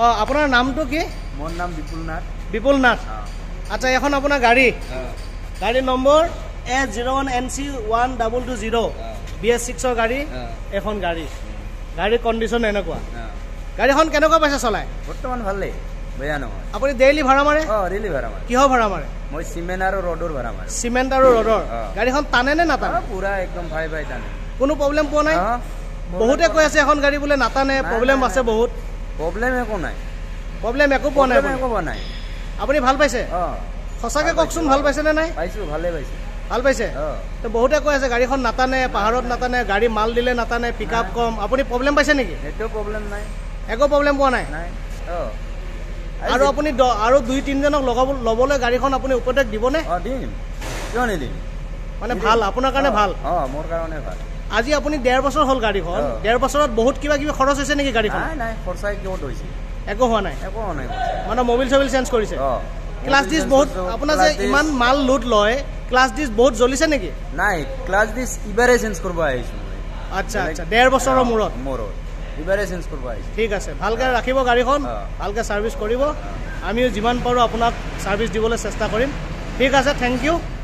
আপোনাৰ নামটো কি? মোৰ নাম বিপুল নাথ। বিপুল নাথ। আচ্ছা, এখন আপোনাৰ গাড়ী, গাড়ীৰ নম্বৰ S01NC1220 BS6ৰ গাড়ী। এখন গাড়ী, গাড়ীৰ কণ্ডিশ্যন এনেকুৱা। গাড়ীখন কেনেকুৱা পাইছে চলাই? বৰ্তমান ভালেই, বেয়া নহয়। আপুনি ডেইলি ভাড়া মাৰে? ডেইলি ভাড়া মাৰে। কিহৰ ভাড়া মাৰে? মই চিমেণ্ট আৰু ৰডৰ ভাড়া মাৰো। চিমেণ্ট আৰু ৰডৰ। গাড়ীখন টানে নে নাটানে? পুৰা একদম ভাই টানে। কোনো প্ৰব্লেম পোৱা নাই? বহুতে কৈ আছে এখন গাড়ী বোলে নাটানে, প্ৰব্লেম আছে বহুত। প্ৰব্লেম একো নাই। প্ৰব্লেম একো পোৱা নাই? একো পোৱা নাই। আপুনি ভাল পাইছে? সঁচাকৈ কওকচোন, ভাল পাইছে নে নাই? পাইছোঁ, ভালে পাইছোঁ। ভাল পাইছে? তো বহুতে কৈ আছে গাড়ীখন নাটানে, পাহাৰত নাটানে, গাড়ী মাল দিলে নাটানে, পিক আপ কম। আপুনি প্ৰব্লেম পাইছে নেকি? সেইটো প্ৰব্লেম নাই। একো প্ৰব্লেম পোৱা নাই? আৰু আপুনি আৰু 2-3জনক ল'বলৈ গাড়ীখন আপুনি উপদেশ দিবনে? দিম, কিয় নিদিম। মানে ভাল, আপোনাৰ কাৰণে ভাল? মোৰ কাৰণে ভাল। আজি আপুনি 1.5 বছৰ হ'ল গাড়ীখন, 1.5 বছৰত বহুত কিবা কিবি খৰচ হৈছে নেকি গাড়ীখন? নাই, খৰচাই কিয় হৈছে? একো হোৱা নাই? একো হোৱা নাই। মানে মবিল চবিল চেঞ্জ কৰিছে? ক্লাছ ডিছ বহুত, আপোনাৰ যে ইমান মাল লোড লয়, ক্লাছ ডিছ বহুত জ্বলিছে নেকি? নাই, ক্লাছ ডিছ ইবাৰে চেঞ্জ কৰিব আহিছোঁ। আচ্ছা আচ্ছা, 1.5 বছৰৰ মূৰত ইবাৰে চেঞ্জ কৰিব আহিছোঁ। ঠিক আছে, ভালকৈ ৰাখিব গাড়ীখন, ভালকৈ ছাৰ্ভিচ কৰিব। আমিও যিমান পাৰোঁ আপোনাক ছাৰ্ভিচ দিবলৈ চেষ্টা কৰিম। ঠিক আছে, থেংক ইউ।